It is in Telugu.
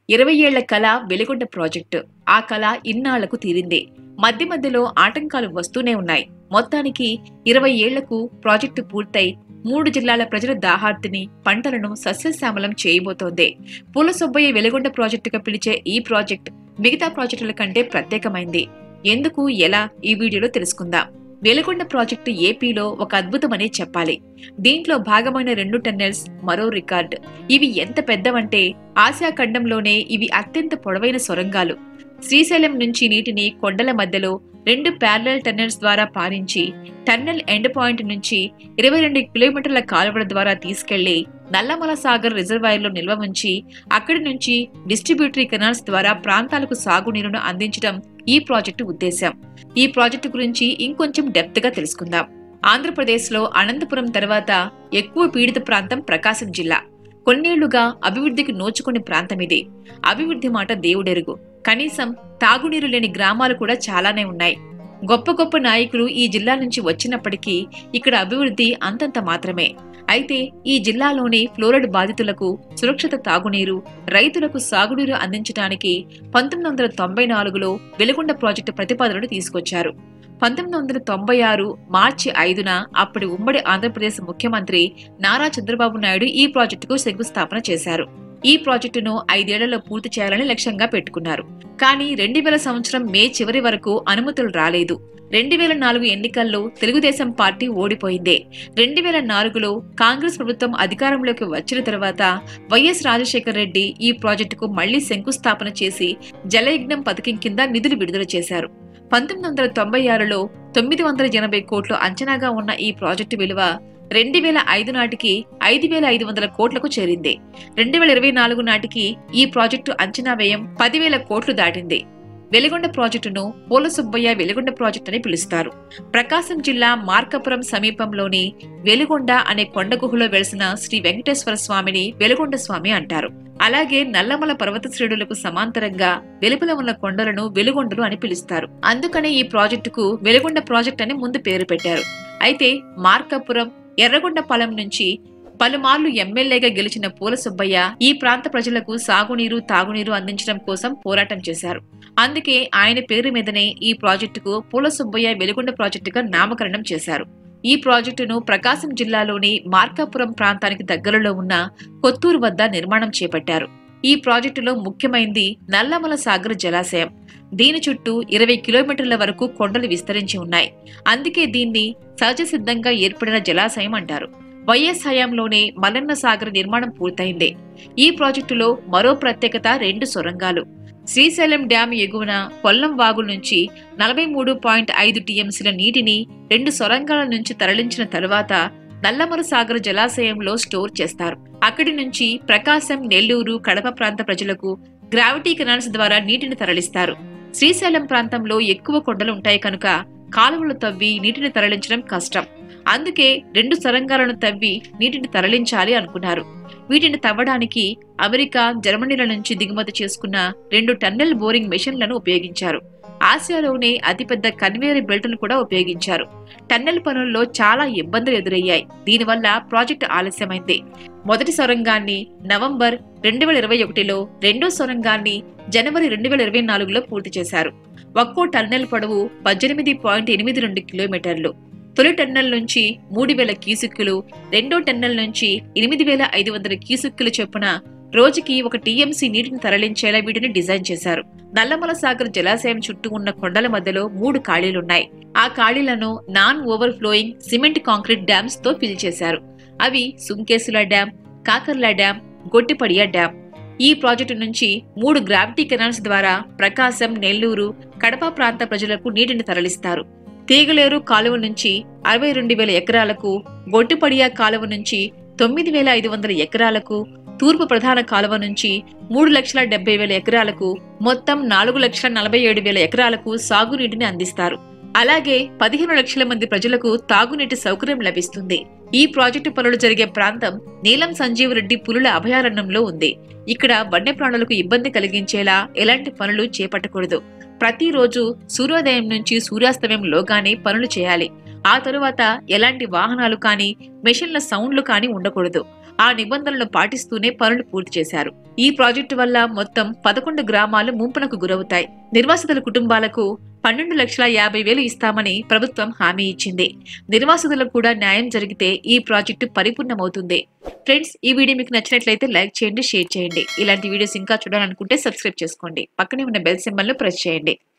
20 ఏళ్ల కళ వెలుగొండ ప్రాజెక్టు. ఆ కళ ఇన్నాళ్లకు తీరింది. మధ్య మధ్యలో ఆటంకాలు వస్తూనే ఉన్నాయి. మొత్తానికి 20 ఏళ్లకు ప్రాజెక్టు పూర్తయి 3 జిల్లాల ప్రజల దాహార్తిని, పంటలను సస్యశ్యామలం చేయబోతోంది. పూలసుబ్బయ్య వెలుగొండ ప్రాజెక్టుగా పిలిచే ఈ ప్రాజెక్టు మిగతా ప్రాజెక్టుల కంటే ప్రత్యేకమైంది. ఎందుకు, ఎలా ఈ వీడియోలో తెలుసుకుందాం. వెలుగొండ ప్రాజెక్టు ఏపీలో ఒక అద్భుతమనే చెప్పాలి. దీంట్లో భాగమైన 2 టన్నెల్స్ మరో రికార్డ్. ఇవి ఎంత పెద్దవంటే ఆసియా ఖండంలోనే ఇవి అత్యంత పొడవైన సొరంగాలు. శ్రీశైలం నుంచి నీటిని కొండల మధ్యలో 2 ప్యారలల్ టన్నెల్స్ ద్వారా పారించి టన్నెల్ ఎండ్ పాయింట్ నుంచి 22 కిలోమీటర్ల కాలువల ద్వారా తీసుకెళ్లి నల్లమల సాగర్ రిజర్వాయర్లో నిల్వ ఉంచి అక్కడి నుంచి డిస్ట్రిబ్యూటరీ కెనాల్స్ ద్వారా ప్రాంతాలకు సాగునీరును అందించడం ఈ ప్రాజెక్టు ఉద్దేశం. ఈ ప్రాజెక్టు గురించి ఇంకొంచెం డెప్త్ గా తెలుసుకుందాం. ఆంధ్రప్రదేశ్లో అనంతపురం తర్వాత ఎక్కువ పీడిత ప్రాంతం ప్రకాశం జిల్లా. కొన్నేళ్లుగా అభివృద్ధికి నోచుకునే ప్రాంతం ఇది. అభివృద్ధి మాట దేవుడెరుగు. కనీసం తాగునీరు లేని గ్రామాలు కూడా చాలానే ఉన్నాయి. గొప్ప గొప్ప నాయకులు ఈ జిల్లా నుంచి వచ్చినప్పటికీ ఇక్కడ అభివృద్ధి అంతంత మాత్రమే. అయితే ఈ జిల్లాలోని ఫ్లోరైడ్ బాధితులకు సురక్షిత తాగునీరు, రైతులకు సాగునీరు అందించడానికి 1994లో వెలుగొండ ప్రాజెక్టు ప్రతిపాదనలు తీసుకొచ్చారు. 1996 మార్చి 5న అప్పటి ఉమ్మడి ఆంధ్రప్రదేశ్ ముఖ్యమంత్రి నారా చంద్రబాబు నాయుడు ఈ ప్రాజెక్టుకు శంకుస్థాపన చేశారు. ఈ ప్రాజెక్టును 5 ఏళ్లలో పూర్తి చేయాలని లక్ష్యంగా పెట్టుకున్నారు. కానీ 2000 సంవత్సరం మే చివరి వరకు అనుమతులు రాలేదు. 2004 ఎన్నికల్లో తెలుగుదేశం పార్టీ ఓడిపోయింది. 2004లో కాంగ్రెస్ ప్రభుత్వం అధికారంలోకి వచ్చిన తర్వాత వైఎస్ రాజశేఖర రెడ్డి ఈ ప్రాజెక్టుకు మళ్లీ శంకుస్థాపన చేసి జలయజ్ఞం పథకం కింద నిధులు విడుదల చేశారు. 1996లో 980 కోట్లు అంచనాగా ఉన్న ఈ ప్రాజెక్టు విలువ 2005 నాటికి 5500 కోట్లకు చేరింది. 2024 నాటికి ఈ ప్రాజెక్టు అంచనా వ్యయం 10,000 కోట్లు దాటింది. వెలుగొండ ప్రాజెక్టును పూలసుబ్బయ్య వెలుగొండ ప్రాజెక్టు అని పిలుస్తారు. ప్రకాశం జిల్లా మార్కాపురం సమీపంలోని వెలుగొండ అనే కొండ గుహలో వెలిసిన శ్రీ వెంకటేశ్వర స్వామిని వెలుగొండ స్వామి అంటారు. అలాగే నల్లమల పర్వత శ్రేణులకు సమాంతరంగా వెలుపల ఉన్న కొండలను వెలుగొండలు అని పిలుస్తారు. అందుకనే ఈ ప్రాజెక్టుకు వెలుగొండ ప్రాజెక్ట్ అని ముందు పేరు పెట్టారు. అయితే మార్కాపురం, ఎర్రగొండపాలెం నుంచి పలుమార్లు ఎమ్మెల్యేగా గెలిచిన పూలసుబ్బయ్య ఈ ప్రాంత ప్రజలకు సాగునీరు, తాగునీరు అందించడం కోసం పోరాటం చేశారు. అందుకే ఆయన పేరు మీదనే ఈ ప్రాజెక్టుకు పూలసుబ్బయ్య వెలుగొండ ప్రాజెక్టుగా నామకరణం చేశారు. ఈ ప్రాజెక్టును ప్రకాశం జిల్లాలోని మార్కాపురం ప్రాంతానికి దగ్గరలో ఉన్న కొత్తూరు వద్ద నిర్మాణం చేపట్టారు. ఈ ప్రాజెక్టులో ముఖ్యమైనది నల్లమల సాగర్ జలాశయం. దీని చుట్టూ 20 కిలోమీటర్ల వరకు కొండలు విస్తరించి ఉన్నాయి. అందుకే దీన్ని సహజ సిద్ధంగా ఏర్పడిన జలాశయం అంటారు. వైఎస్ హయాంలోనే మల్లన్న సాగర్ నిర్మాణం పూర్తయింది. ఈ ప్రాజెక్టులో మరో ప్రత్యేకత 2 సొరంగాలు. శ్రీశైలం డ్యాం ఎగువన కొల్లం వాగు నుంచి 43.5 టీఎంసీల నీటిని 2 సొరంగాల నుంచి తరలించిన తరువాత నల్లమల సాగర్ జలాశయంలో స్టోర్ చేస్తారు. అక్కడి నుంచి ప్రకాశం, నెల్లూరు, కడప ప్రాంత ప్రజలకు గ్రావిటీ కెనాల్స్ ద్వారా నీటిని తరలిస్తారు. శ్రీశైలం ప్రాంతంలో ఎక్కువ కొండలు ఉంటాయి కనుక కాలువలు తవ్వి నీటిని తరలించడం కష్టం. అందుకే 2 సొరంగాలను తవ్వి నీటిని తరలించాలి అనుకున్నారు. వీటిని తవ్వడానికి అమెరికా, జర్మనీల నుంచి దిగుమతి చేసుకున్న 2 టన్నెల్ బోరింగ్ మెషిన్లను ఉపయోగించారు. ఆసియాలోనే అతిపెద్ద కన్వేయర్ బెల్ట్ను కూడా ఉపయోగించారు. టన్నెల్ పనుల్లో చాలా ఇబ్బందులు ఎదురయ్యాయి. దీనివల్ల ప్రాజెక్టు ఆలస్యమైంది. మొదటి సొరంగాన్ని నవంబర్ 2021లో, రెండో సొరంగాన్ని జనవరి 2024లో పూర్తి చేశారు. ఒక్కో టన్నెల్ పొడవు 18.82 కిలోమీటర్లు. తొలి టన్నెల్ నుంచి 3000 క్యూసెక్కులు, రెండో టన్నెల్ నుంచి 8500 క్యూసెక్కులు చొప్పున రోజుకి 1 టీఎంసీ నీటిని తరలించేలా వీటిని డిజైన్ చేశారు. నల్లమల సాగర్ జలాశయం చుట్టూ ఉన్న కొండల మధ్యలో 3 ఖాళీలున్నాయి. ఆ ఖాళీలను non over flowing cement concrete dams తో ఫిల్ చేశారు. అవి Sunkesula dam, Kakarla dam, Gottipadiya dam. ఈ ప్రాజెక్టు నుంచి 3 గ్రావిటీ కెనాల్స్ ద్వారా ప్రకాశం, నెల్లూరు, కడప ప్రాంత ప్రజలకు నీటిని తరలిస్తారు. తీగలేరు కాలువ నుంచి 62,000 ఎకరాలకు, గొట్టిపడియ కాలువ నుంచి 9,500 ఎకరాలకు, తూర్పు ప్రధాన కాలువ నుంచి 3,70,000 ఎకరాలకు, మొత్తం 4,47,000 ఎకరాలకు సాగునీటిని అందిస్తారు. అలాగే 15 లక్షల మంది ప్రజలకు తాగునీటి సౌకర్యం లభిస్తుంది. ఈ ప్రాజెక్టు పనులు జరిగే ప్రాంతం నీలం సంజీవరెడ్డి పులుల అభయారణ్యంలో ఉంది. ఇక్కడ వన్యప్రాణులకు ఇబ్బంది కలిగించేలా ఎలాంటి పనులు చేపట్టకూడదు. ప్రతిరోజు సూర్యోదయం నుంచి సూర్యాస్తమయంలోగానే పనులు చేయాలి. ఆ తరువాత ఎలాంటి వాహనాలు కానీ, మెషిన్ల సౌండ్లు కానీ ఉండకూడదు. ఆ నిబంధనలను పాటిస్తూనే పనులు పూర్తి చేశారు. ఈ ప్రాజెక్టు వల్ల మొత్తం 11 గ్రామాలు ముంపునకు గురవుతాయి. నిర్వాసితుల కుటుంబాలకు 12,50,000 ఇస్తామని ప్రభుత్వం హామీ ఇచ్చింది. నిర్వాసితులకు కూడా న్యాయం జరిగితే ఈ ప్రాజెక్టు పరిపూర్ణమవుతుంది. ఫ్రెండ్స్, ఈ వీడియో మీకు నచ్చినట్లయితే లైక్ చేయండి, షేర్ చేయండి. ఇలాంటి వీడియోస్ ఇంకా చూడాలనుకుంటే సబ్స్క్రైబ్ చేసుకోండి. పక్కనే ఉన్న బెల్ సింబల్ ను ప్రెస్ చేయండి.